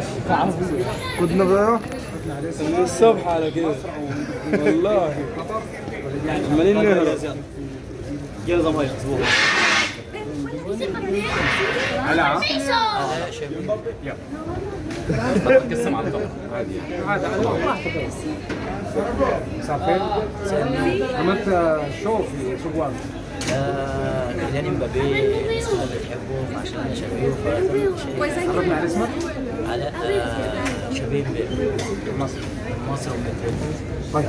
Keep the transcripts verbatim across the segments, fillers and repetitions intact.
كنا بقى من الصبح على كده والله عمالين نهرب. يلا زي ما هي اصبوها على قسم على الطاوله عادي عادي عادي صافي عملت شو في سوق كيليان امبابي الناس كلها بتحبه عشان انا شبيه. عرفنا على اسمك؟ علاء شبيه من مصر من مصر ومن طيب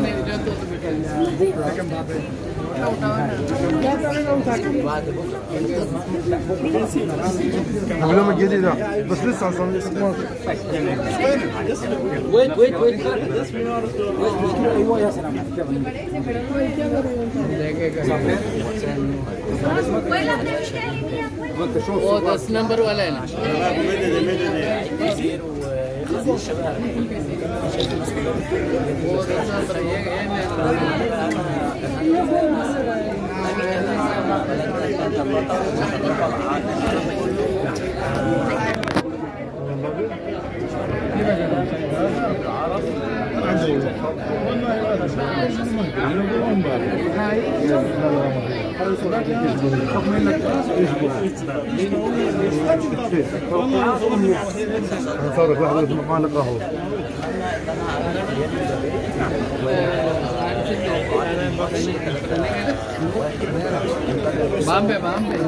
بعد بكره اليوم الجديدة بس لسه اصلا لسه ويت ويت ويت ايوه يا سلام وانت شوف वो दस नंबर वाला है ना كتير ويخلص الشباب वो दस नंबर ये صارت لحظة معانا قهوة बॉम्बे बॉम्बे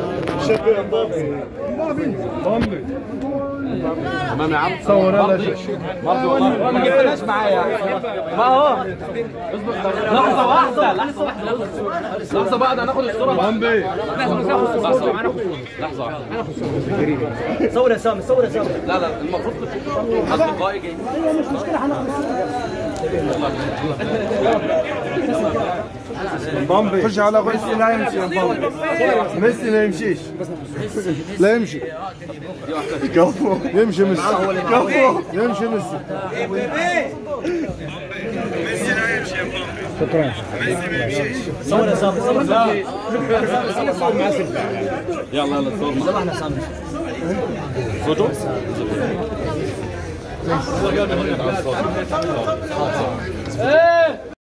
بامبي تمام يا عم صور يلا شيخ برضه والله ما جبتناش معايا ما هو لحظه واحده لحظه واحده لحظه بقى ده هناخد الصوره بامبي لحظه معانا لحظه واحده صور يا سامي صور يا سامي لا لا المفروض اصدقائي جايين مش مشكله بامبي خش على ميسي لا يمشي يا بامبي ميسي ما يمشيش لا يمشي كفو يمشي ميسي كفو يمشي ميسي ميسي لا يمشي يا بامبي شكرا صور يا سامي صور صور مع يلا يلا صور زي ما احنا سامي صوته ए